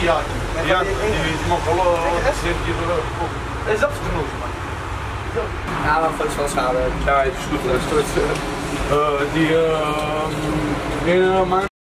Ja, die mag wel is dat genoeg? Ja, maar foto's van schade. Ja, het is goed. Die